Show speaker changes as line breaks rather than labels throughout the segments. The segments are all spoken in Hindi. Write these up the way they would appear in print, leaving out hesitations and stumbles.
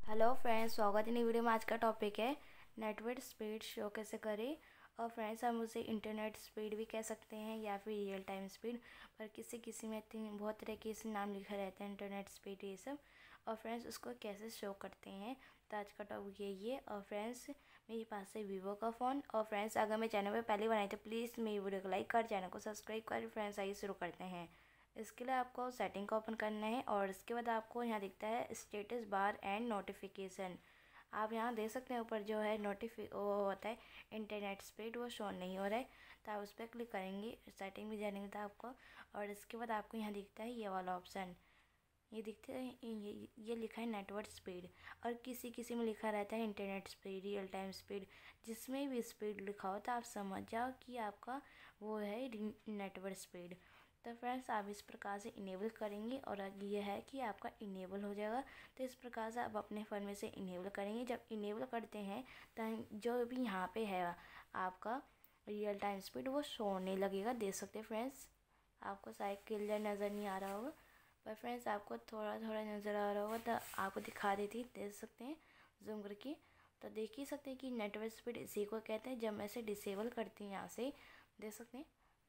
हेलो फ्रेंड्स, स्वागत है नई वीडियो में। आज का टॉपिक है नेटवर्क स्पीड शो कैसे करें। और फ्रेंड्स, हम उसे इंटरनेट स्पीड भी कह सकते हैं या फिर रियल टाइम स्पीड, पर किसी किसी में बहुत तरह के इसे नाम लिखा रहता है, इंटरनेट स्पीड ये सब। और फ्रेंड्स, उसको कैसे शो करते हैं, तो आज का टॉपिक यही है। और फ्रेंड्स, मेरे पास है वीवो का फ़ोन। और फ्रेंड्स, अगर मैं चैनल पर पहले बनाई तो प्लीज़ मेरी वीडियो को लाइक कर, चैनल को सब्सक्राइब कर। फ्रेंड्स, आइए शुरू करते हैं। इसके लिए आपको सेटिंग को ओपन करना है और इसके बाद आपको यहाँ दिखता है स्टेटस बार एंड नोटिफिकेशन। आप यहाँ देख सकते हैं ऊपर जो है वो होता है इंटरनेट स्पीड, वो शो नहीं हो रहा है। तो आप उस पर क्लिक करेंगे, सेटिंग में जाने था आपको। और इसके बाद आपको यहाँ दिखता है ये वाला ऑप्शन, ये दिखते है ये लिखा है नेटवर्क स्पीड। और किसी किसी में लिखा रहता है internet speed, real time speed. जिसमें भी स्पीड लिखा हो तो आप समझ जाओ कि आपका वो है नेटवर्क स्पीड। तो फ्रेंड्स, आप इस प्रकार से इनेबल करेंगे और ये है कि आपका इनेबल हो जाएगा। तो इस प्रकार से आप अपने फ़ोन में से इनेबल करेंगे। जब इनेबल करते हैं तो जो भी यहाँ पे है आपका रियल टाइम स्पीड, वो शो होने लगेगा। देख सकते हैं फ्रेंड्स, आपको शायद क्लियर नज़र नहीं आ रहा होगा, पर फ्रेंड्स आपको थोड़ा थोड़ा नज़र आ रहा होगा। तो आपको दिखा देती, देख सकते हैं जूम करके। तो देख ही सकते हैं कि नेटवर्क स्पीड इसी को कहते हैं। जब मैं इसे डिसेबल करती हूँ यहाँ से, देख सकते हैं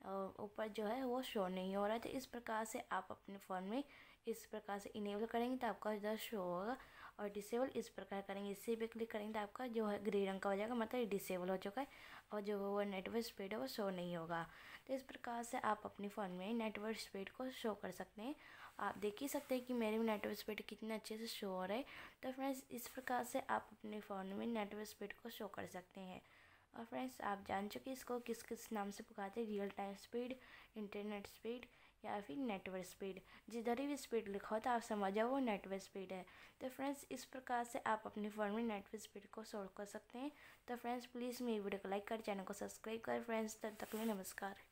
ऊपर जो है वो शो नहीं हो रहा है। तो इस प्रकार से आप अपने फ़ोन में इस प्रकार से इनेबल करेंगे तो आपका इधर शो होगा। और डिसेबल इस प्रकार करेंगे, इसी पे क्लिक करेंगे तो आपका जो है ग्रे रंग का हो जाएगा, मतलब डिसेबल हो चुका है। और जो वो नेटवर्क स्पीड है वो शो नहीं होगा। तो इस प्रकार से आप अपने फ़ोन में नेटवर्क स्पीड को शो कर सकते हैं। आप देख ही सकते हैं कि मेरे में नेटवर्क स्पीड कितने अच्छे से शो हो रहा है। तो फ्रेंड्स, इस प्रकार से आप अपने फ़ोन में नेटवर्क स्पीड को शो कर सकते हैं। और फ्रेंड्स, आप जान चुके इसको किस किस नाम से पुकारते हैं, real time speed, internet speed या फिर नेटवर्क स्पीड। जिधर भी स्पीड लिखा हो तो आप समझ जाओ वो नेटवर्क स्पीड है। तो फ्रेंड्स, इस प्रकार से आप अपने फ़ोन में नेटवर्क स्पीड को शो कर सकते हैं। तो फ्रेंड्स, प्लीज़ मेरी वीडियो को लाइक कर, चैनल को सब्सक्राइब कर। फ्रेंड्स, तब तक के लिए नमस्कार।